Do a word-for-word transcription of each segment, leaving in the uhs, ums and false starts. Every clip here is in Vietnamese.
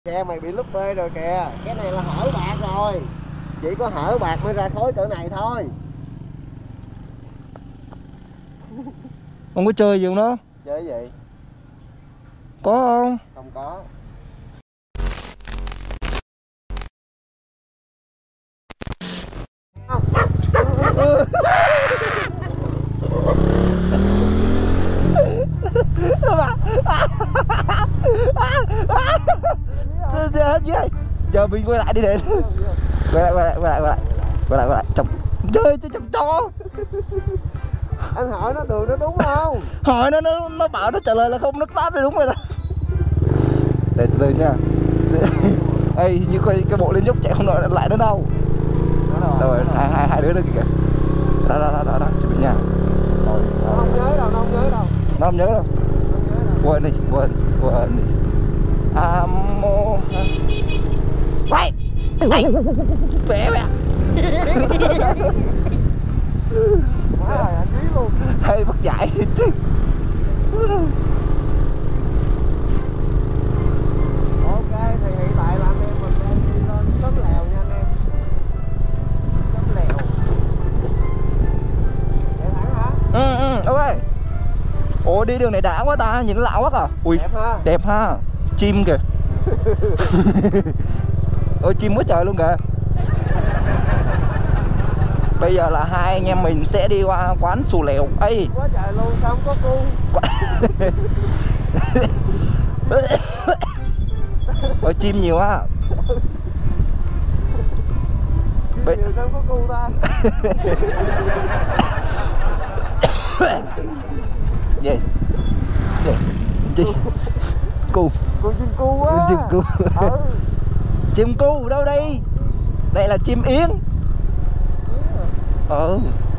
Xe mày bị lúc bê rồi kìa. Cái này là hở bạc rồi. Chỉ có hở bạc mới ra khối cỡ này thôi. Ông có chơi gì không đó? Chơi gì? Có không? Không có. Giờ mình quay lại đi đến. Quay lại, quay lại, quay lại, quay lại, quay lại, quay lại. Chồng chơi chơi chồng to. Anh hỏi nó đường nó đúng không? Hỏi nó nó nó bảo nó trả lời là không, nó tát thì đúng rồi đó. Để từ từ nha. Ê, như cái cái bộ lên dốc chạy không nổi lại nữa đâu. Rồi, hai hai hai đứa nữa kìa. Đó đó đó đó, đó. Chuẩn bị nha. Rồi, nó không nhớ đâu, nó không nhớ đâu. Nó không nhớ đâu. Quên đi, quên, quên đi. Amo. Quay. Quay. Vẽ vẽ. Quá rồi, anh dí luôn. Hay bắt giải chứ. Ok, thì hiện tại là anh em mình đang đi lên xóm lèo nha anh em. Xóm lèo. Chạy thẳng hả? Ừ ừ, ok. Ủa đi đường này đã quá ta, nhìn nó lạ quá à. Ui, đẹp ha. Đẹp ha. Chim kìa. Ôi chim quá trời luôn kìa. Bây giờ là hai anh em mình sẽ đi qua quán xù lèo. Ê, Quá trời luôn, sao không có cu? Ôi chim nhiều á. Bây giờ sao không có cu ta? Gì? Gì? Gì? Cu. Con chim cu á. Chim cu. Ừ. Chim cu đâu đây? Đây là chim yến. Ừ.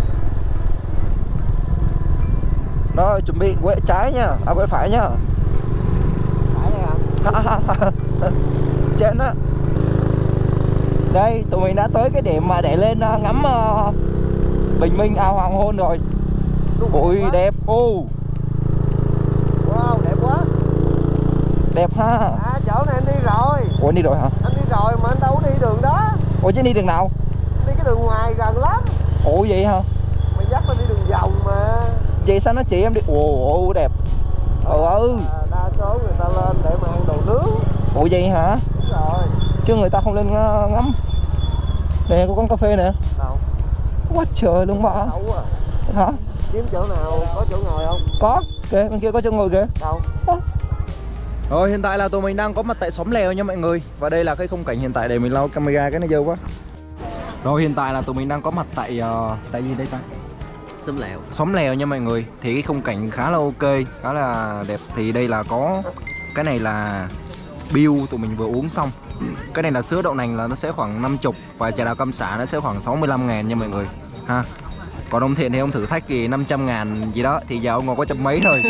Rồi chuẩn bị quẹo trái nha, à quẹo phải nha. Phải đây hả? Trên đó. Đây tụi mình đã tới cái điểm mà để lên uh, ngắm uh, bình minh ao hoàng hôn rồi. Ui đẹp. Ô. Wow, đẹp quá. Đẹp ha. À chỗ này anh đi rồi. Ủa anh đi rồi hả? Anh đi rồi mà anh đâu có đi đường đó. Ủa chứ đi đường nào? Đi cái đường ngoài gần lắm. Ủa vậy hả? Mày dắt tao đi đường vòng mà. Vậy sao nó chỉ em đi? Ồ, ồ đẹp. Ừ ừ. À, đa số người ta lên để mà ăn đồ nướng. Ủa vậy hả? Đúng rồi. Chứ người ta không lên uh, ngắm. Nè có quán cà phê nè. Đâu? Quá trời luôn mà. Đâu à? Hả? Kiếm chỗ nào có chỗ ngồi không? Có. Kìa bên kia có chỗ ngồi kìa. Đâu? Đó. Rồi hiện tại là tụi mình đang có mặt tại xóm lèo nha mọi người. Và đây là cái khung cảnh hiện tại, để mình lau camera cái này dơ quá. Rồi hiện tại là tụi mình đang có mặt tại uh, tại gì đây ta? Xóm lèo. Xóm lèo nha mọi người. Thì cái khung cảnh khá là ok, khá là đẹp. Thì đây là có cái này là bill tụi mình vừa uống xong. Cái này là sữa đậu nành là nó sẽ khoảng năm mươi. Và trà đào cam xả nó sẽ khoảng sáu mươi lăm ngàn nha mọi người ha. Còn ông Thiện thì ông thử thách gì năm trăm ngàn gì đó. Thì giờ ông ngồi có trăm mấy thôi.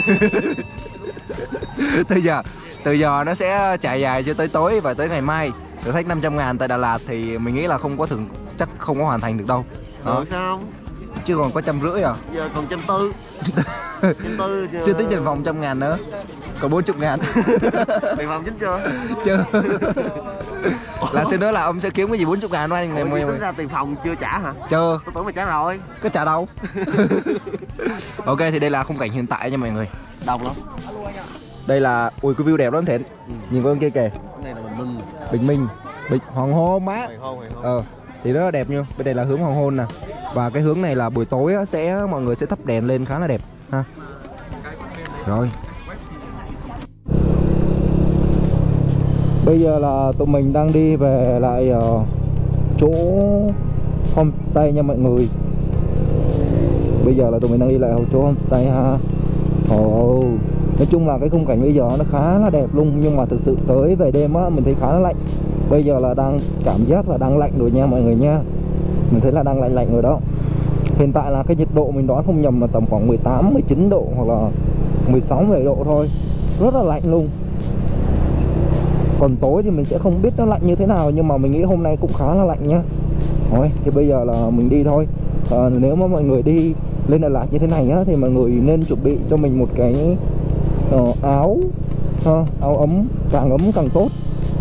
Từ giờ Từ giờ nó sẽ chạy dài cho tới tối và tới ngày mai. Thử thách năm trăm ngàn tại Đà Lạt thì mình nghĩ là không có thường, chắc không có hoàn thành được đâu. Được sao? Chứ còn có trăm rưỡi à. Giờ còn trăm tư. Trăm tư chứ. Chưa tính tiền phòng trăm ngàn nữa. Còn bốn mươi ngàn. Tiền phòng chính chưa? Chưa. Là xin nói là ông sẽ kiếm cái gì bốn mươi ngàn đó anh. Ủa, ngày tính ra tiền phòng chưa trả hả? Chưa. Tôi tưởng mày trả rồi. Có trả đâu. Ok thì đây là khung cảnh hiện tại nha mọi người. Đông lắm. Đây là, ui cái view đẹp lắm Thiện. Ừ. Nhìn con kia kìa. Cái này là bình minh. Bình minh. Bình hoàng hôn má. Hoàng hôn, hoàng hôn. Ờ thì rất là đẹp nha. Bên đây là hướng hoàng hôn nè. Và cái hướng này là buổi tối á, sẽ mọi người sẽ thắp đèn lên khá là đẹp ha. Rồi. Bây giờ là tụi mình đang đi về lại uh, chỗ homestay nha mọi người. Bây giờ là tụi mình đang đi lại chỗ homestay ha. Ồ, nói chung là cái khung cảnh bây giờ nó khá là đẹp luôn. Nhưng mà thực sự tới về đêm á mình thấy khá là lạnh. Bây giờ là đang cảm giác là đang lạnh rồi nha mọi người nha. Mình thấy là đang lạnh lạnh rồi đó. Hiện tại là cái nhiệt độ mình đoán không nhầm là tầm khoảng mười tám, mười chín độ hoặc là mười sáu, mười bảy độ thôi. Rất là lạnh luôn. Còn tối thì mình sẽ không biết nó lạnh như thế nào. Nhưng mà mình nghĩ hôm nay cũng khá là lạnh nhá. Rồi thì bây giờ là mình đi thôi. à, Nếu mà mọi người đi lên Đà Lạt như thế này á, thì mọi người nên chuẩn bị cho mình một cái uh, áo ha, áo ấm, càng ấm càng tốt.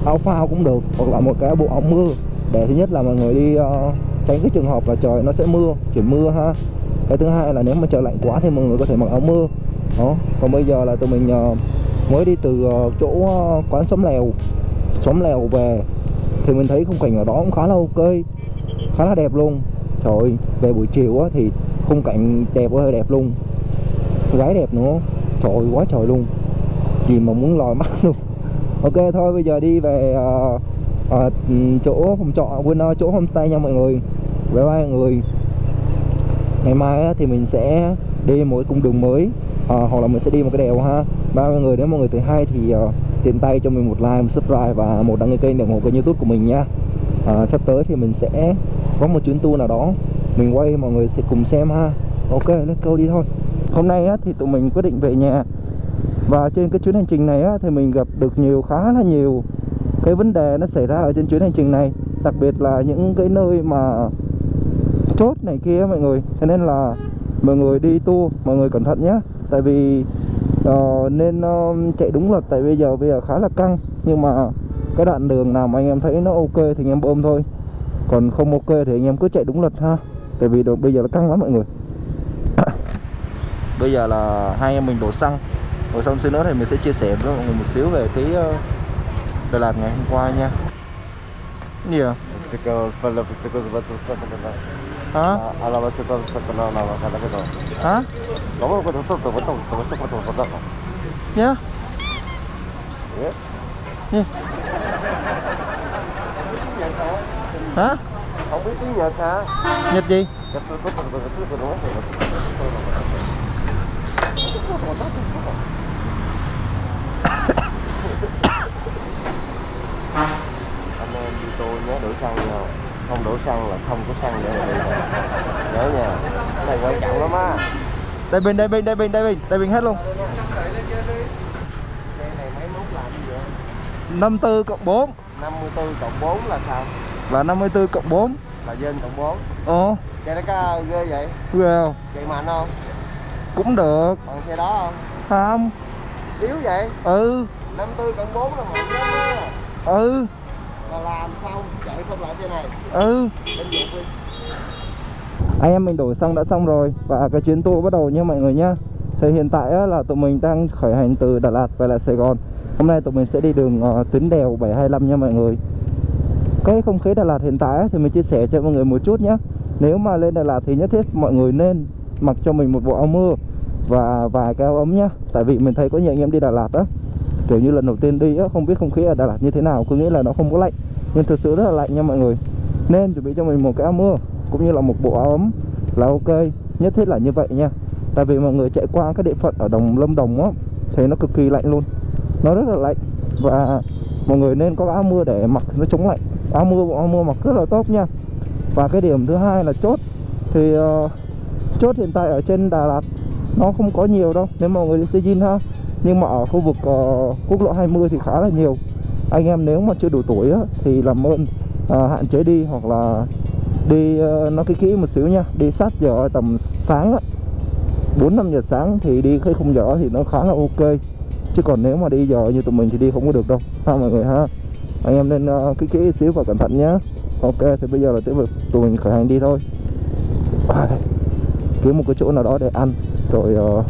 áo phao cũng được, hoặc là một cái bộ áo mưa để thứ nhất là mọi người đi uh, tránh cái trường hợp là trời nó sẽ mưa, chuyển mưa ha. Cái thứ hai là nếu mà trời lạnh quá thì mọi người có thể mặc áo mưa đó. Còn bây giờ là tụi mình uh, mới đi từ uh, chỗ uh, quán Xóm Lèo Xóm Lèo về thì mình thấy khung cảnh ở đó cũng khá là ok, khá là đẹp luôn. Trời ơi, về buổi chiều á thì khung cảnh đẹp ơi đẹp luôn, gái đẹp nữa, trời ơi quá trời luôn, gì mà muốn lòi mắt luôn. Ok thôi bây giờ đi về uh, uh, chỗ phòng trọ, quên uh, chỗ homestay nha mọi người. Bye bye mọi người. Ngày mai á, thì mình sẽ đi một cung đường mới, uh, hoặc là mình sẽ đi một cái đèo ha. Ba mọi người, nếu mọi người thấy hay thì uh, tiện tay cho mình một like, một subscribe và một đăng ký kênh để ủng hộ kênh YouTube của mình nha. Uh, sắp tới thì mình sẽ có một chuyến tour nào đó mình quay, mọi người sẽ cùng xem ha. Ok, let's go đi thôi. Hôm nay á, thì tụi mình quyết định về nhà. Và trên cái chuyến hành trình này á, thì mình gặp được nhiều, khá là nhiều cái vấn đề nó xảy ra ở trên chuyến hành trình này. Đặc biệt là những cái nơi mà chốt này kia mọi người. Cho nên là mọi người đi tour, mọi người cẩn thận nhé. Tại vì uh, nên uh, chạy đúng luật. Tại bây giờ bây giờ khá là căng. Nhưng mà cái đoạn đường nào mà anh em thấy nó ok thì anh em bơm thôi. Còn không ok thì anh em cứ chạy đúng luật ha. Tại vì đồ, bây giờ nó căng lắm mọi người. Bây giờ là hai em mình đổ xăng. Rồi xong xíu nữa thì mình sẽ chia sẻ với mọi người một xíu về cái uh, Đà Lạt ngày hôm qua nha. Gì à? Hả? Hả? Nhá? Nhá? Hả? Không biết tiếng Nhật hả? Nhật gì? Anh em đi tôi nhớ đổ xăng nha, không đổ xăng là không có xăng để mà đi. Nhớ nha, cái này quan trọng lắm á. Đây bên đây bên đây bên đây bên đây bên hết luôn. Cái này máy móc làm gì vậy? năm mươi tư cộng bốn. năm mươi tư cộng bốn là sao? Là năm mươi tư cộng bốn. Là trên cộng bốn. Ồ. Xe nó có ghê vậy? Ghê không? Chạy mạnh không? Cũng được. Bằng xe đó không? Không. Yếu vậy? Ừ. năm mươi tư cộng bốn là mạnh lắm á. Ừ. Là làm sao chạy không lại xe này? Ừ. Anh em mình đổ xăng đã xong rồi. Và cái chuyến tour bắt đầu nha mọi người nhá. Thì hiện tại á, là tụi mình đang khởi hành từ Đà Lạt về lại Sài Gòn. Hôm nay tụi mình sẽ đi đường uh, tuyến đèo bảy hai lăm nha mọi người. Cái không khí Đà Lạt hiện tại á, thì mình chia sẻ cho mọi người một chút nhé. Nếu mà lên Đà Lạt thì nhất thiết mọi người nên mặc cho mình một bộ áo mưa và vài cái áo ấm nhá. Tại vì mình thấy có nhiều anh em đi Đà Lạt á, kiểu như lần đầu tiên đi á, không biết không khí ở Đà Lạt như thế nào, cứ nghĩ là nó không có lạnh, nhưng thực sự rất là lạnh nha mọi người. Nên chuẩn bị cho mình một cái áo mưa cũng như là một bộ áo ấm là ok, nhất thiết là như vậy nha. Tại vì mọi người chạy qua cái địa phận ở đồng Lâm Đồng á thì nó cực kỳ lạnh luôn, nó rất là lạnh. Và mọi người nên có áo mưa để mặc nó chống lạnh. Áo mưa, bộ áo mưa mặc rất là tốt nha. Và cái điểm thứ hai là chốt. Thì uh, chốt hiện tại ở trên Đà Lạt nó không có nhiều đâu nếu mọi người đi xe Jin ha. Nhưng mà ở khu vực uh, quốc lộ hai mươi thì khá là nhiều. Anh em nếu mà chưa đủ tuổi á, thì làm ơn uh, hạn chế đi, hoặc là đi uh, nó kỹ kỹ một xíu nha. Đi sát giờ tầm sáng á, bốn năm giờ sáng thì đi cái khung giờ thì nó khá là ok. Chứ còn nếu mà đi giờ như tụi mình thì đi không có được đâu ha mọi người ha. Anh em nên uh, kỹ kỹ xíu và cẩn thận nhé. Ok, thì bây giờ là tiếp tục tụi mình khởi hành đi thôi. À, kiếm một cái chỗ nào đó để ăn rồi uh,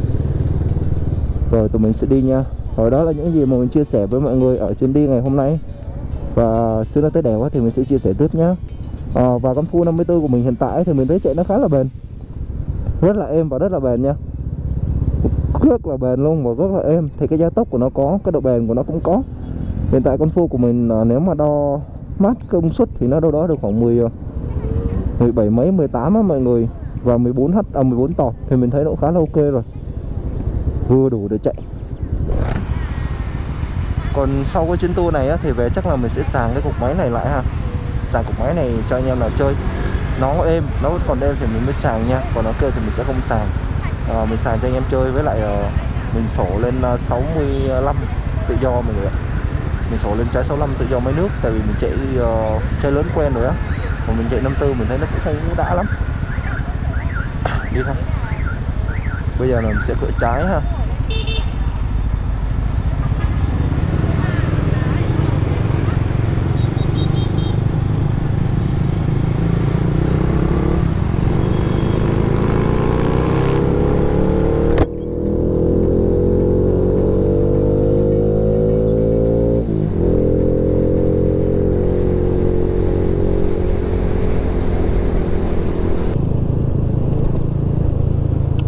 rồi tụi mình sẽ đi nha. Rồi đó là những gì mà mình chia sẻ với mọi người ở chuyến đi ngày hôm nay. Và xưa nó tới đèo thì mình sẽ chia sẻ tiếp nhé. À, và con Full năm mươi tư của mình hiện tại thì mình thấy chạy nó khá là bền, rất là êm và rất là bền nha. Rất là bền luôn và rất là êm. Thì cái gia tốc của nó có, cái độ bền của nó cũng có. Hiện tại con Full của mình nếu mà đo mát công suất thì nó đâu đó được khoảng mười, mười bảy mấy, mười tám á mọi người. Và mười bốn H, à mười bốn tọt thì mình thấy nó cũng khá là ok rồi, vừa đủ để chạy. Còn sau cái chuyến tour này á, thì về chắc là mình sẽ sàng cái cục máy này lại ha. Sàng cục máy này cho anh em là chơi nó êm, nó còn êm thì mình mới sàng nha. Còn nó kêu thì mình sẽ không sàng. à, Mình sàng cho anh em chơi. Với lại uh, mình sổ lên uh, sáu mươi lăm tự do mọi người ạ. Mình sổ lên trái sáu mươi lăm tự do máy nước. Tại vì mình chạy uh, chơi lớn quen rồi á. Còn mình chạy năm tư mình thấy nó cũng không đã lắm. Đi thôi. Bây giờ là mình sẽ cửa trái ha.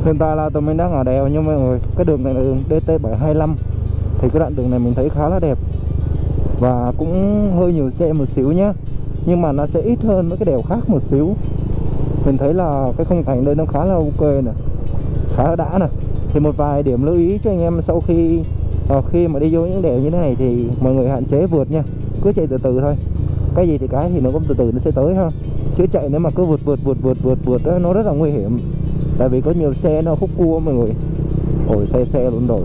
Hiện tại là tụi mình đang ở đèo nha mọi người. Cái đường này là đường D T bảy hai lăm. Thì cái đoạn đường này mình thấy khá là đẹp. Và cũng hơi nhiều xe một xíu nhá. Nhưng mà nó sẽ ít hơn mấy cái đèo khác một xíu. Mình thấy là cái khung cảnh đây nó khá là ok nè, khá là đã nè. Thì một vài điểm lưu ý cho anh em sau khi uh, khi mà đi vô những đèo như thế này thì mọi người hạn chế vượt nha. Cứ chạy từ từ thôi. Cái gì thì cái thì nó cũng từ từ nó sẽ tới ha. Chứ chạy nếu mà cứ vượt vượt vượt vượt vượt vượt đó, nó rất là nguy hiểm. Tại vì có nhiều xe nó khúc cua mọi người. Ôi xe xe luôn rồi.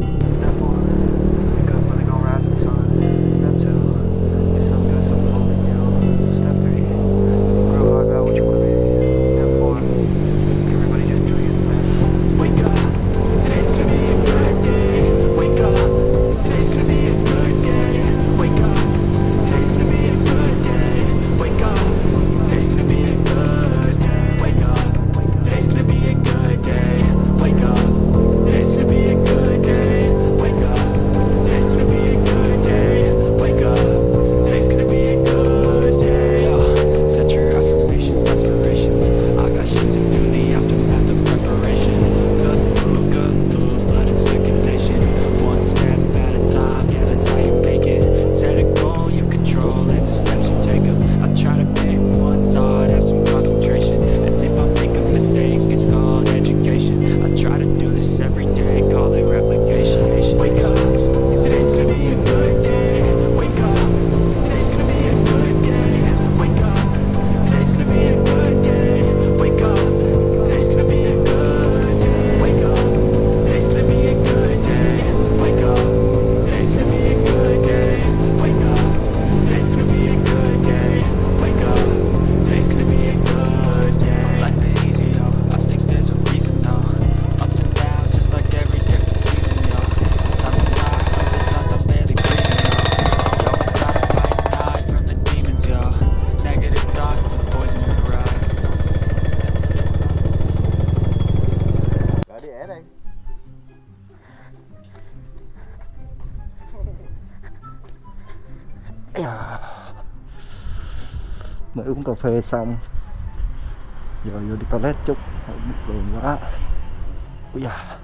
Mới uống cà phê xong giờ vô đi toilet chút, bực đường quá. Ui da.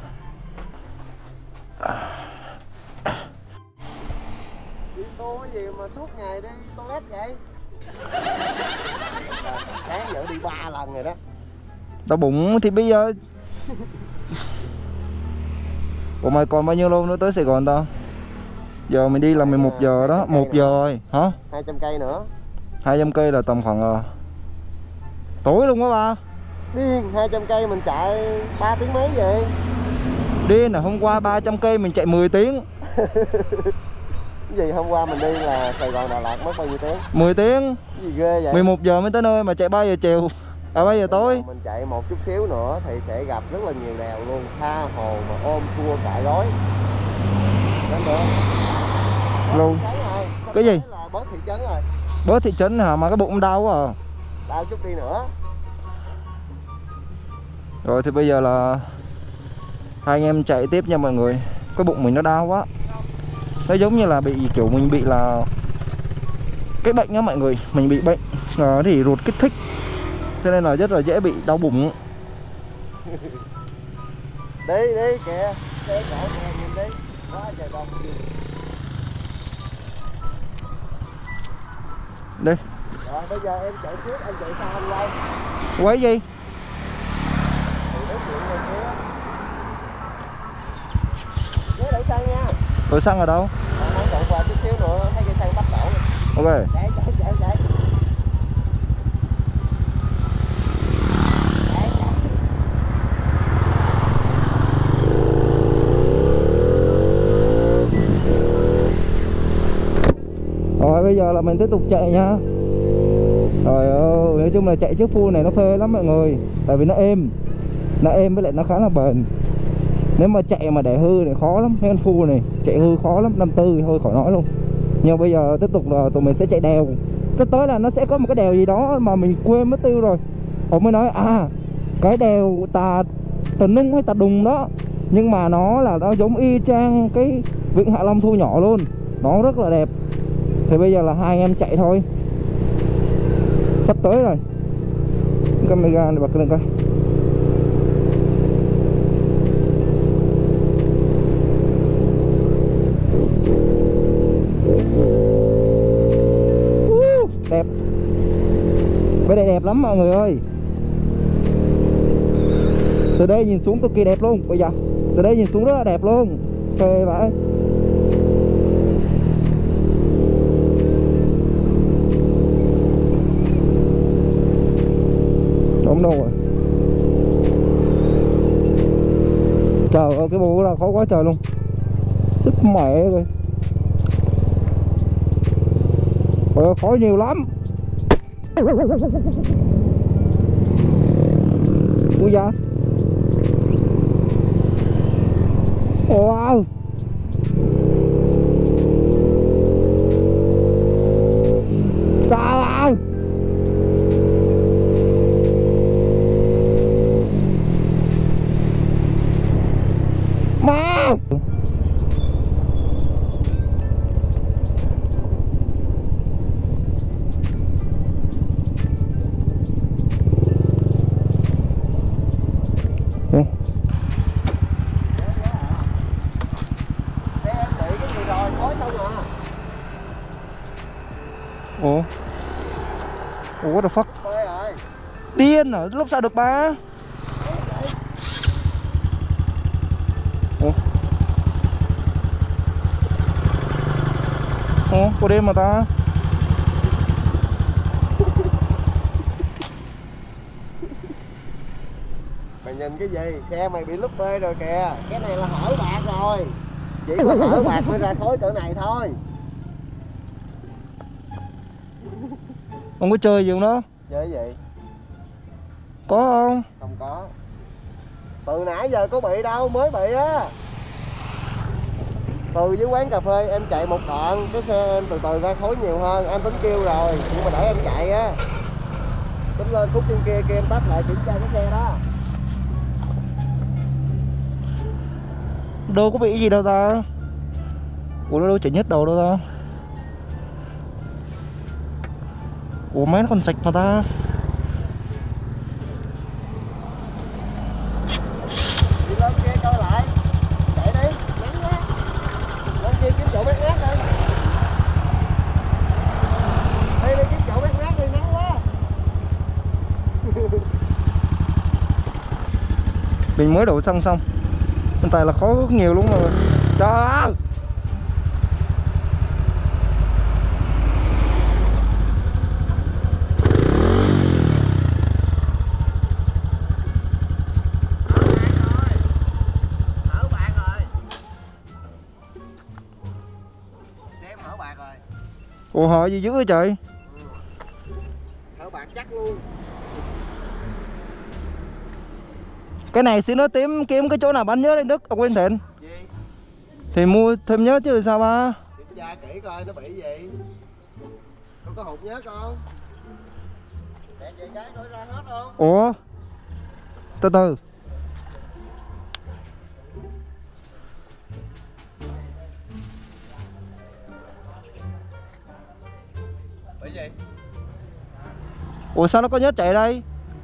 Đi tô cái gì mà suốt ngày đi toilet vậy? Sáng giờ đi ba lần rồi đó. Đau bụng thì bây giờ. Ủa mày còn bao nhiêu lâu nữa tới Sài Gòn tao? Giờ mình đi là mười một giờ đó, một giờ rồi hả? hai trăm cây nữa. hai trăm cây là tầm khoảng uh, tối luôn á ba. Điên, hai trăm cây mình chạy ba tiếng mấy vậy? Điên là hôm qua ba trăm cây mình chạy mười tiếng. Cái gì hôm qua mình đi là Sài Gòn Đà Lạt mất bao nhiêu tiếng? mười tiếng. Cái gì ghê vậy? mười một giờ mới tới nơi mà chạy ba giờ chiều. À ba giờ tối. Mình chạy một chút xíu nữa thì sẽ gặp rất là nhiều đèo luôn, tha hồ mà ôm cua cãi gói. Đến được. Luôn. Cái gì? Là bớt thị trấn rồi. Bớt thị trấn hả? Mà cái bụng đau quá à. Đau chút đi nữa. Rồi thì bây giờ là hai anh em chạy tiếp nha mọi người. Cái bụng mình nó đau quá. Nó giống như là bị kiểu mình bị là cái bệnh á mọi người. Mình bị bệnh à, thì ruột kích thích. Cho nên là rất là dễ bị đau bụng. Đi đi kìa. Xe chạy kìa, nhìn đi. Quá trời đông. Đi. Rồi bây giờ em chạy trước, anh chạy sau anh quay. Quay gì? Nhớ đổ xăng nha. Đổ xăng ở đâu? À, không chạy qua chút xíu nữa thấy cây xăng tắt đổ. Ok. Chạy chạy chạy chạy. Rồi bây giờ là mình tiếp tục chạy nha. Trời ơi, nói chung là chạy trước phu này nó phê lắm mọi người. Tại vì nó êm. Nó êm với lại nó khá là bền. Nếu mà chạy mà để hư thì khó lắm. Cái con phu này chạy hư khó lắm, năm tư thì thôi khỏi nói luôn. Nhưng bây giờ tiếp tục là tụi mình sẽ chạy đèo. Sắp tới là nó sẽ có một cái đèo gì đó mà mình quên mất tiêu rồi. Ông mới nói à, cái đèo Tà Tà Nung hay Tà Đùng đó. Nhưng mà nó là nó giống y chang cái Vịnh Hạ Long thu nhỏ luôn. Nó rất là đẹp. Thì bây giờ là hai anh em chạy thôi. Sắp tới rồi. Camera này bật lên coi. đẹp. Bên đây đẹp lắm mọi người ơi. Từ đây nhìn xuống cực kỳ đẹp luôn. Bây giờ từ đây nhìn xuống rất là đẹp luôn. Phê vãi. Đúng đâu rồi. Trời ơi, cái bộ là khó quá trời luôn. Sức mẹ rồi. Ôi, khói nhiều lắm. Ui da. Wow. Trời ơi. Má. Ủa? Ủa what the fuck? Điên à, lúc sao được ba? Ủa? Ủa, có đêm mà ta? Mày nhìn cái gì? Xe mày bị lúp bê rồi kìa. Cái này là hở bạc rồi. Chỉ có hở bạc mới ra khối cỡ này thôi. Ông có chơi gì không đó? Chơi gì? Có không? Không có. Từ nãy giờ có bị đâu, mới bị á. Từ dưới quán cà phê em chạy một đoạn, cái xe em từ từ ra khối nhiều hơn, em tính kêu rồi, nhưng mà để em chạy á. Tính lên khúc trên kia kia em tắt lại kiểm tra cái xe đó. Đâu có bị gì đâu ta. Ủa nó đâu chảy nhất đầu đâu ta. Ủa máy nó còn sạch mà ta. Đi lên kia coi lại. Chạy đi, nắng quá. Lên kia kiếm chỗ mát mát đi. Đi đi kiếm chỗ mát mát đi, nắng quá. Mình mới đổ xăng xong. Hiện tại là khó rất nhiều luôn rồi. Trời ơi. Ủa hỏi gì dữ vậy trời? Ừ. Thở bạc chắc luôn. Cái này xin nó tím kiếm cái chỗ nào bán nhớ đây Đức ở Quên Thịnh. Gì? Thì mua thêm nhớ chứ sao ba? Kiểm tra kỹ coi nó bị gì. Không có hụt nhớ con. Để về cái coi ra hết không? Ủa? Từ từ. Bị gì? Ủa sao nó có nhớ chạy đây?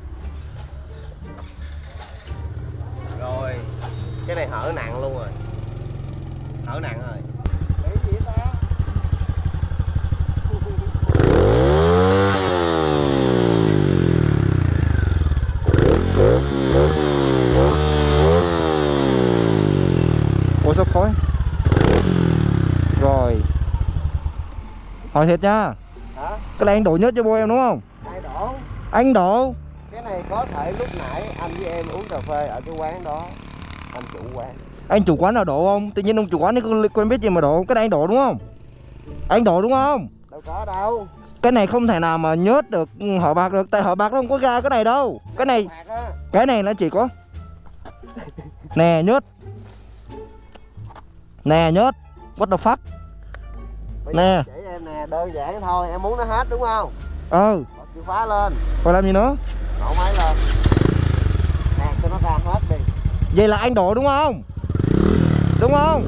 Rồi, cái này hở nặng luôn rồi. Hở nặng rồi. Bị gì vậy ta? Ủa sao khói? Rồi. Hỏi thiệt nha. Hả? Cái này anh đổ nhớt cho bố em đúng không? Ai đổ? Anh đổ. Cái này có thể lúc nãy anh với em uống cà phê ở cái quán đó. Anh chủ quán. Anh chủ quán nào đổ không? Tự nhiên ông chủ quán ấy có quen biết gì mà đổ. Cái này anh đổ đúng không? Anh đổ đúng không? Đâu có đâu. Cái này không thể nào mà nhớt được họ bạc được. Tại họ bạc nó không có ra cái này đâu. Cái này cái này nó chỉ có nè nhớt. Nè nhớt. What the fuck? Nè. Chỉ em nè, đơn giản thôi, em muốn nó hết đúng không? Ừ. Bật chìa khóa lên. Rồi làm gì nữa? Nổ máy lên. Nè, cho nó ra hết đi. Vậy là anh đổ đúng không? Đúng không?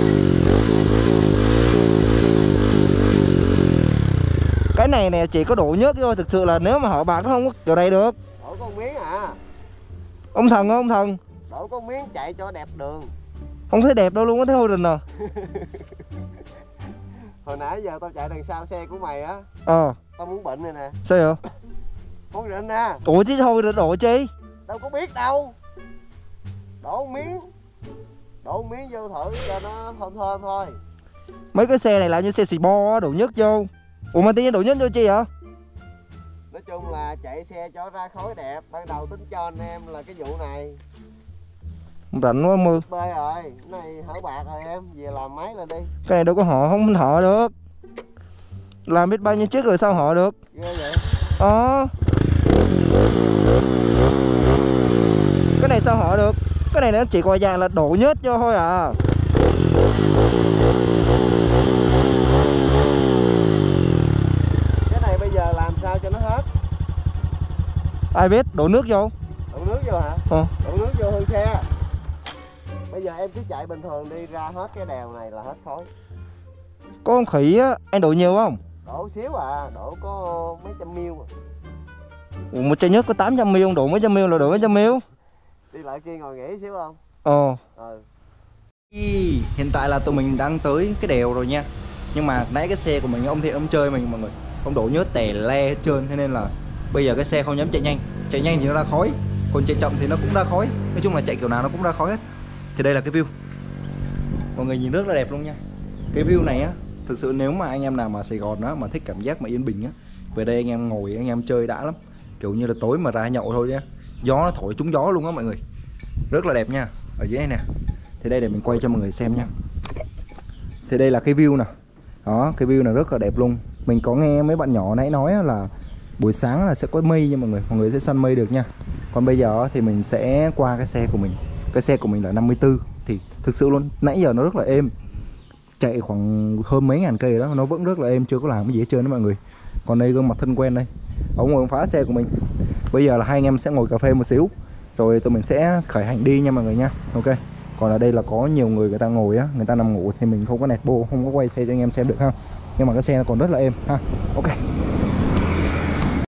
Cái này nè chỉ có đổ nhớt thôi. Thực sự là nếu mà họ bạc nó không có kiểu này được. Đổ con miếng à. Ông thần không ông thần? Đổ con miếng chạy cho đẹp đường. Không thấy đẹp đâu luôn á, thấy hôi rình à. Hồi nãy giờ tao chạy đằng sau xe của mày á. Ờ. Tao muốn bệnh này nè. Sao vậy? Muốn rịnh nè. Ủa chứ thôi đổ chi? Đâu có biết đâu. Đổ một miếng. Đổ một miếng vô thử cho nó thơm thơm thôi. Mấy cái xe này làm như xe xì bo á, đổ nhất vô. Ủa mà tự nhiên đổ nhất vô chi hả? Nói chung là chạy xe cho ra khói đẹp. Ban đầu tính cho anh em là cái vụ này. Rảnh quá mưa. Bê rồi, cái này hở bạc rồi em. Về làm máy lên đi. Cái này đâu có họ, không họ được. Làm biết bao nhiêu chiếc rồi sao họ được. Ghê vậy? Ờ. Cái này sao họ được. Cái này nó chỉ qua vàng là đổ nhớt vô thôi à. Cái này bây giờ làm sao cho nó hết? Ai biết, đổ nước vô. Đổ nước vô hả? Ờ. Đổ nước vô hư xe. Bây giờ em cứ chạy bình thường đi, ra hết cái đèo này là hết khói. Có con khỉ á, anh đổ nhiều không? Đổ xíu à, đổ có mấy trăm ml à. Ủa, một chai nước có tám trăm mi li lít, đổ mấy trăm mi li lít là đổ mấy trăm mi li lít. Đi lại kia ngồi nghỉ xíu không? Ờ. Ừ. Hiện tại là tụi mình đang tới cái đèo rồi nha. Nhưng mà nãy cái xe của mình, ông Thiện ông chơi mình mọi người, ông đổ nhớt tè le hết trơn. Thế nên là bây giờ cái xe không dám chạy nhanh. Chạy nhanh thì nó ra khói, còn chạy chậm thì nó cũng ra khói. Nói chung là chạy kiểu nào nó cũng ra khói hết. Thì đây là cái view, mọi người nhìn rất là đẹp luôn nha. Cái view này á, thực sự nếu mà anh em nào mà Sài Gòn á, mà thích cảm giác mà yên bình á, về đây anh em ngồi anh em chơi đã lắm. Kiểu như là tối mà ra nhậu thôi nhá. Gió nó thổi trúng gió luôn á mọi người. Rất là đẹp nha. Ở dưới này nè. Thì đây để mình quay cho mọi người xem nha. Thì đây là cái view nè. Đó, cái view này rất là đẹp luôn. Mình có nghe mấy bạn nhỏ nãy nói là buổi sáng là sẽ có mây nha mọi người. Mọi người sẽ săn mây được nha. Còn bây giờ thì mình sẽ qua cái xe của mình. Cái xe của mình là năm mươi tư. Thì thực sự luôn, nãy giờ nó rất là êm. Chạy khoảng hơn mấy ngàn cây đó, nó vẫn rất là êm, chưa có làm cái gì hết trơn đó mọi người. Còn đây gương mặt thân quen đây. Ông ngồi phá xe của mình. Bây giờ là hai anh em sẽ ngồi cà phê một xíu, rồi tụi mình sẽ khởi hành đi nha mọi người nha. Ok. Còn ở đây là có nhiều người người ta ngồi á, người ta nằm ngủ thì mình không có nẹt bô, không có quay xe cho anh em xem được ha. Nhưng mà cái xe nó còn rất là êm ha. Ok.